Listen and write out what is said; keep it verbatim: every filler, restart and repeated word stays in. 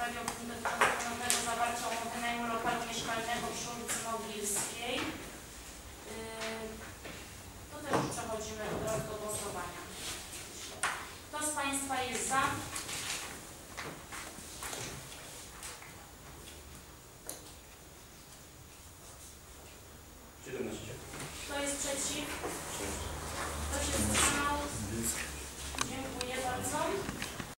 sprawie opinii dotyczącej ponownego zawarcia umowy najmu lokalu mieszkalnego przy ulicy Mogilskiej. Tu też już przechodzimy od razu do głosowania. Kto z Państwa jest za? siedemnaście. Kto jest przeciw? sześć.